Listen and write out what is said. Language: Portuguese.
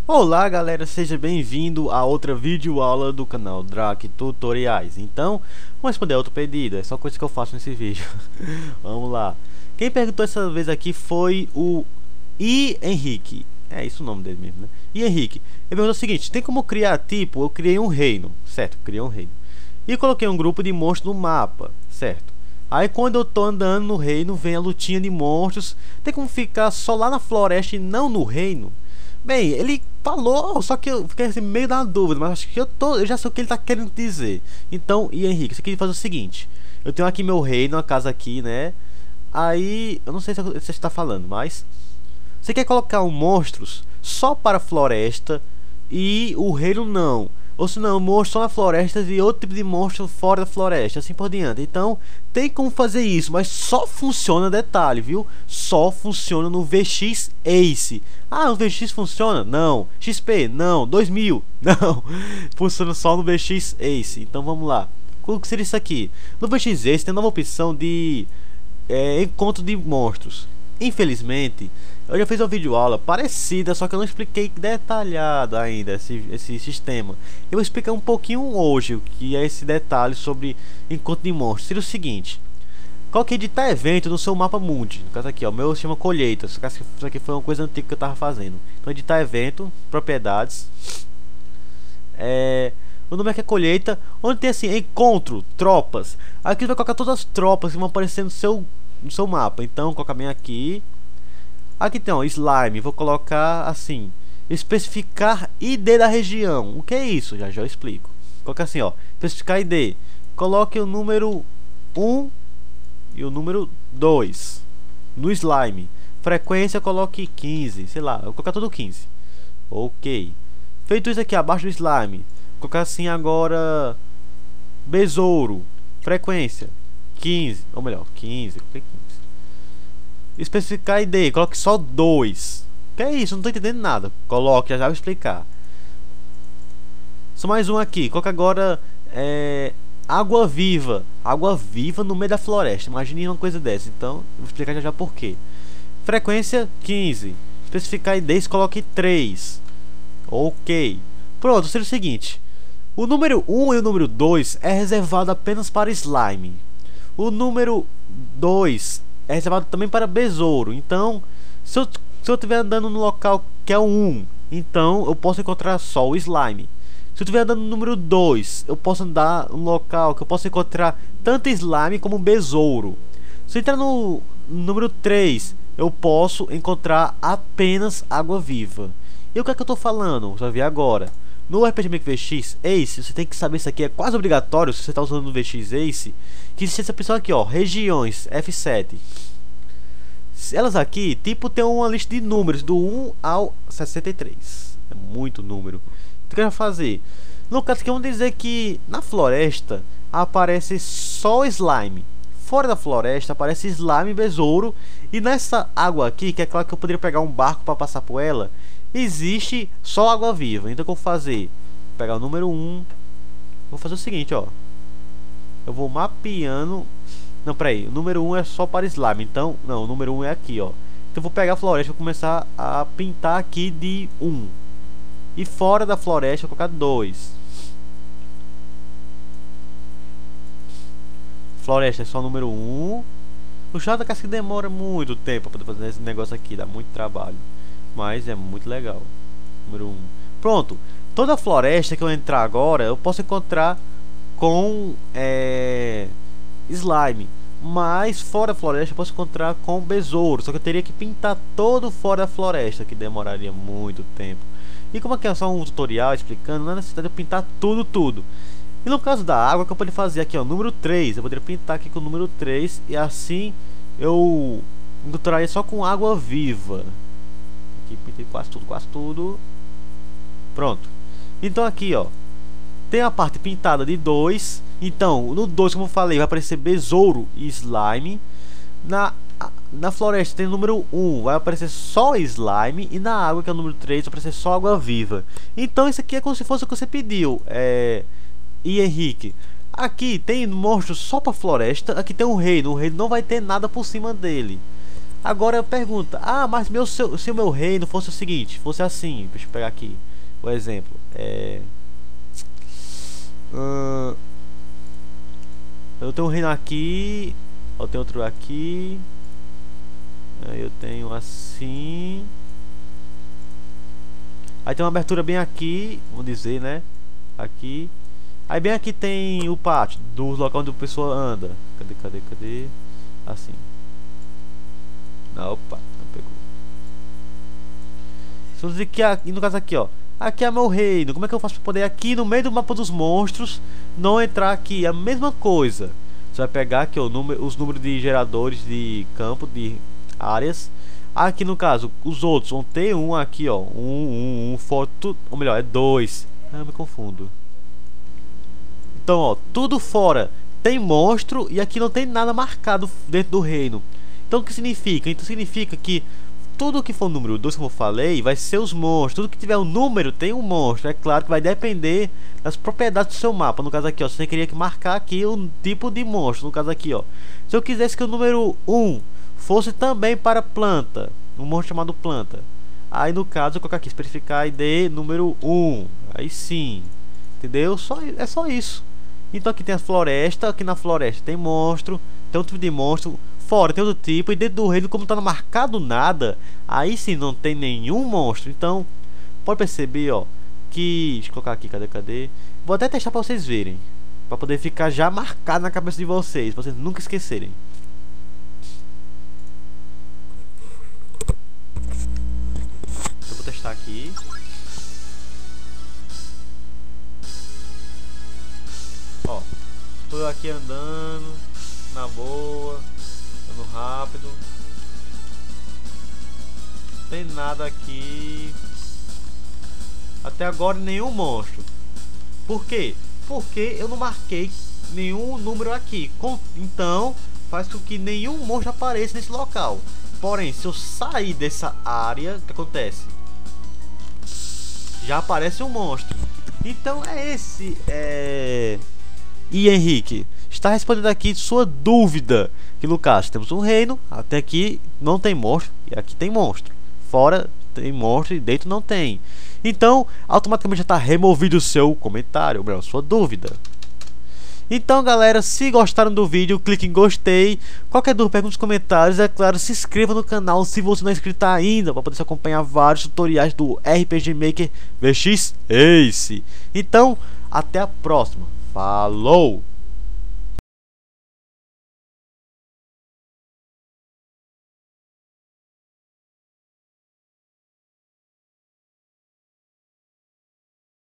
Olá galera, seja bem-vindo a outra videoaula do canal Drac Tutoriais. Então, vamos responder a outro pedido, é só coisa que eu faço nesse vídeo. Vamos lá. Quem perguntou essa vez aqui foi o I. Henrique. É isso o nome dele mesmo, né? I. Henrique. Ele perguntou o seguinte: tem como criar tipo, eu criei um reino, certo? Criei um reino. E coloquei um grupo de monstros no mapa, certo? Aí quando eu tô andando no reino, vem a lutinha de monstros. Tem como ficar só lá na floresta e não no reino? Bem, ele falou, só que eu fiquei assim, meio na dúvida, mas acho que eu já sei o que ele tá querendo dizer. Então, e Henrique, você quer fazer o seguinte: eu tenho aqui meu reino, uma casa aqui, né? Aí, eu não sei se você está falando, mas você quer colocar um monstros só para a floresta e o reino não. Ou se não, monstros só na floresta e outro tipo de monstro fora da floresta, assim por diante. Então, tem como fazer isso, mas só funciona, detalhe, viu? Só funciona no VX Ace. Ah, o VX funciona? Não. XP? Não. 2000? Não. Funciona só no VX Ace. Então, vamos lá. O que seria isso aqui? No VX Ace tem a nova opção de encontro de monstros. Infelizmente, eu já fiz uma videoaula parecida, só que eu não expliquei detalhado ainda esse sistema. Eu vou explicar um pouquinho hoje o que é esse detalhe sobre encontro de monstros. Seria o seguinte: coloquei editar evento no seu mapa mundi. No caso aqui, ó, o meu se chama colheita. Isso aqui foi uma coisa antiga que eu tava fazendo. Então, editar evento, propriedades. O nome aqui é colheita, onde tem assim, encontro, tropas. Aqui vai colocar todas as tropas que vão aparecer no seu mapa. Então, colocar bem aqui. Aqui tem, ó, slime. Vou colocar assim, especificar ID da região. O que é isso? Já eu explico. Coloca assim, ó, especificar ID. Coloque o número 1 e o número 2 no slime. Frequência, coloque 15, sei lá, eu vou colocar tudo 15. Ok. Feito isso aqui, abaixo do slime, vou colocar assim agora besouro. Frequência 15, ou melhor, 15, coloquei 15. Especificar ID, coloque só 2. Que é isso? Não tô entendendo nada. Coloque, já vou explicar. Só mais um aqui. Coloque agora água viva. Água viva no meio da floresta. Imagine uma coisa dessa. Então, eu vou explicar já por quê. Frequência 15. Especificar ID, coloque 3. Ok. Pronto, seria o seguinte: o número 1 e o número 2 é reservado apenas para slime. O número 2 é reservado também para besouro. Então, se eu estiver andando no local que é o 1, então eu posso encontrar só o slime. Se eu estiver andando no número 2, eu posso andar no local que eu posso encontrar tanto slime como besouro. Se eu entrar no número 3, eu posso encontrar apenas água viva. E o que é que eu estou falando? Você vai ver agora. No RPG Maker VX Ace, você tem que saber, isso aqui é quase obrigatório se você está usando no VX Ace, que existe essa opção aqui, ó, regiões F7. Elas aqui, tipo, tem uma lista de números do 1 ao 63. É muito número. O que eu vou fazer? No caso aqui, vamos dizer que na floresta aparece só slime. Fora da floresta aparece slime e besouro. E nessa água aqui, que é claro que eu poderia pegar um barco para passar por ela, existe só água viva. Então o que eu vou fazer? Vou pegar o número 1. Vou fazer o seguinte, ó. Eu vou mapeando. Não, peraí. O número 1 é só para slime. Então, não, o número 1 é aqui, ó. Então eu vou pegar a floresta e vou começar a pintar aqui de 1. E fora da floresta eu vou colocar 2. Floresta é só o número 1. O chato é que demora muito tempo para poder fazer esse negócio aqui. Dá muito trabalho. Mas é muito legal. Número 1. Pronto. Toda a floresta que eu entrar agora, eu posso encontrar com slime. Mas fora da floresta eu posso encontrar com besouro. Só que eu teria que pintar todo fora da floresta, que demoraria muito tempo. E como aqui é só um tutorial explicando, não é necessário eu pintar tudo. E no caso da água, que eu poderia fazer aqui, ó, número 3. Eu poderia pintar aqui com o número 3. E assim eu encontraria só com água viva. Aqui pintei quase tudo. Pronto. Então aqui, ó, tem a parte pintada de 2. Então, no 2, como eu falei, vai aparecer besouro e slime. Na floresta tem o número 1, vai aparecer só slime. E na água, que é o número 3, vai aparecer só água viva. Então isso aqui é como se fosse o que você pediu, e Henrique. Aqui tem monstros só para floresta. Aqui tem um reino. O reino não vai ter nada por cima dele. Agora pergunta, ah, mas se o meu reino fosse o seguinte, fosse assim, deixa eu pegar aqui o exemplo, eu tenho um reino aqui, eu tenho outro aqui, aí eu tenho assim, aí tem uma abertura bem aqui, vamos dizer, né, aqui, aí bem aqui tem o pátio, do local onde a pessoa anda, cadê, assim, não, opa, não pegou. Se eu dizer que aqui, no caso aqui, ó, aqui é meu reino, como é que eu faço para poder aqui no meio do mapa dos monstros não entrar aqui? É a mesma coisa. Você vai pegar aqui ó, os números de geradores de campo, de áreas. Aqui no caso, os outros vão ter um aqui, ó, foto, ou melhor, é dois. Ah, eu me confundo. Então, ó, tudo fora tem monstro e aqui não tem nada marcado dentro do reino. Então, o que significa? Então, significa que tudo que for número 2, como eu falei, vai ser os monstros. Tudo que tiver um número tem um monstro. É claro que vai depender das propriedades do seu mapa. No caso aqui, ó, você queria que marcar aqui um tipo de monstro. No caso aqui, ó, se eu quisesse que o número 1 fosse também para planta, um monstro chamado planta, aí no caso eu colocar aqui especificar ID número 1. Aí sim, entendeu? É só isso. Então aqui tem a floresta. Aqui na floresta tem monstro, tem outro tipo de monstro. Fora tem outro tipo, e dentro do reino, como tá marcado nada, aí sim não tem nenhum monstro. Então, pode perceber, ó, que... Deixa eu colocar aqui, cadê? Vou até testar pra vocês verem, pra poder ficar já marcado na cabeça de vocês, pra vocês nunca esquecerem. Eu vou testar aqui. Ó, tô eu aqui andando, na boa, andando rápido. Não tem nada aqui. Até agora nenhum monstro. Por quê? Porque eu não marquei nenhum número aqui. Então faz com que nenhum monstro apareça nesse local. Porém, se eu sair dessa área, o que acontece? Já aparece um monstro. Então é esse. E Henrique, está respondendo aqui sua dúvida. Que no caso temos um reino, até aqui não tem monstro e aqui tem monstro. Fora tem monstro e dentro não tem. Então automaticamente já está removido o seu comentário, ou melhor, sua dúvida. Então galera, se gostaram do vídeo, clique em gostei. Qualquer dúvida, pergunte nos comentários. É claro, se inscreva no canal se você não é inscrito ainda, para poder acompanhar vários tutoriais do RPG Maker VX Ace. Então, até a próxima. Falou!